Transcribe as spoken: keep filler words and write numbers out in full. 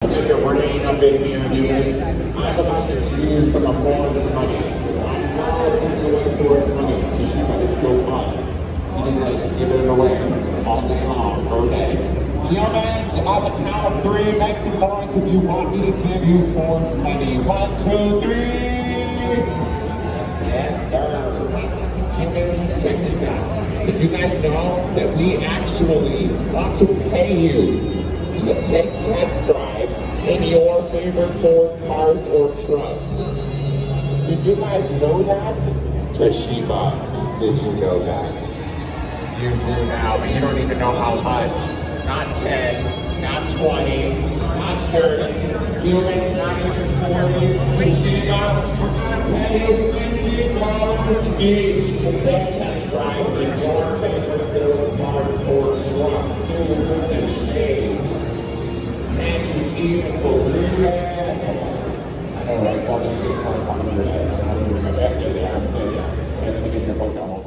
make it rain up in here, humans. I'm about to use some of Ford's money. So I'm proud of giving away Ford's money. Just because it's so fun. You just like give it away all day long, per day. Humans, on the count of three, make some noise if you want me to give you Ford's money. One, two, three. Yes, sir. Humans, check this out. Did you guys know that we actually want to pay you to take test drives in your favorite Ford cars or trucks? Did you guys know that? Toshiba, did you know that? You do now, but you don't even know how much. Not ten, not twenty, not thirty, humans, not even forty. Toshiba, we're gonna pay you fifty dollars each to take test drives in your favorite Ford cars or trucks. Dude, look at the shades. Can you even believe it? I know, right? All the shades on top of your head. I don't even remember. Yeah, yeah, yeah. I have to get your book out.